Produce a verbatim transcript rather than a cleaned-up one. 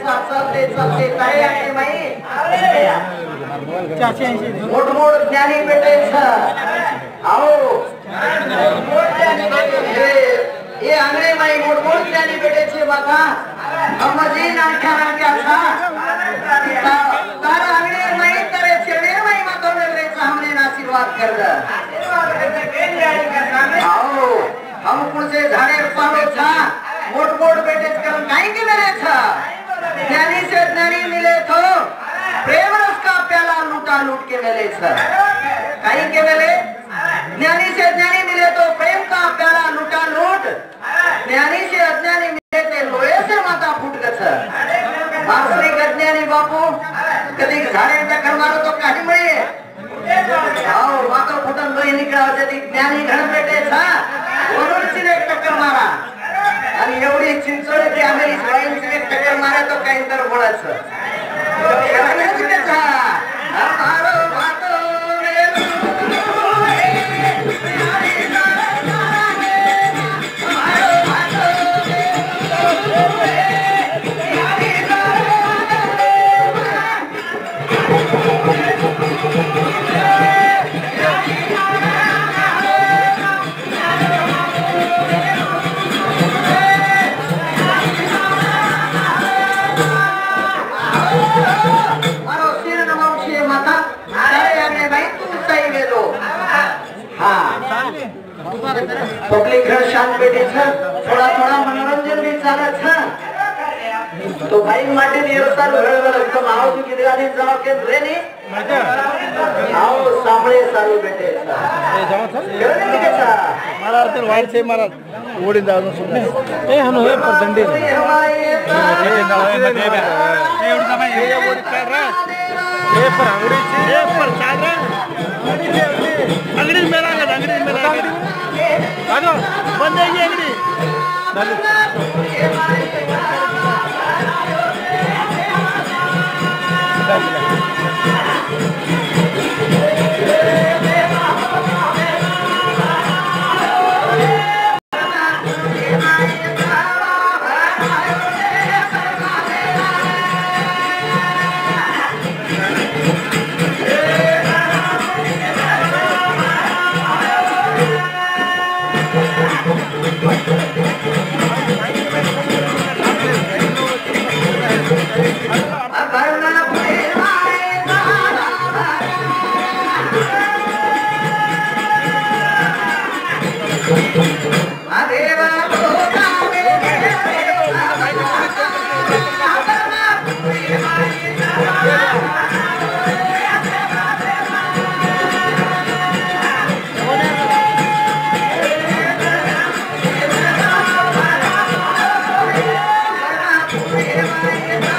दिवसात चालते चालते काय आहे माई मोठ मोठ ज्ञानी भेटायच आओ ये अंग्रेज माई मोठ मोठ ज्ञानी भेटायचे बाबा अमजी नाख्या नाख्या था तार अंग्रेज माई तरे छेड़े माई मातो ने हमने आशीर्वाद कर द आओ हम कुछ झाड़े पालो था मोट मोट बेटे कर काहे के मेरे था ज्ञानी से ज्ञानी मिले तो प्रेम रस का प्याला लूटा लूट के मिले था काहे के मिले ज्ञानी से ज्ञानी मिले तो प्रेम का प्याला लूटा लूट ज्ञानी से अज्ञानी मिले ते लोहे से माथा फूट गच बासरी अज्ञानी बापू कधी झाडे टक्कर मारो तो काही मिळे आओ माथा फुटन लोही निकळा जदी ज्ञानी घण बेटे था वरून चिने टक्कर मारा आणि एवढी चिंचोळे की आम्ही स्वाईन चिने टक्कर मारा तो काही तर बोलायचं हमारो बातो पब्लिक घर शांत बैठे छ थोड़ा थोड़ा मनोरंजन भी चालत छ तो भाई माटे ने रस्ता घडवल एकदम आओ की दिगाने जाओ के रेनी आओ सांभळे सारू बैठे छ ए जाओ छ केने के छ मारा तर वाइट छे मारा ओडी जाऊ सुने ए हनो हे पर दंडी ए ओडी भाई ए ओडी कर रा ए पर अंगड़ी छे ए पर चाल रा अंगड़ी मेरा अंगड़ी मेरा आनो बंद है ये अंगड़ी Bye.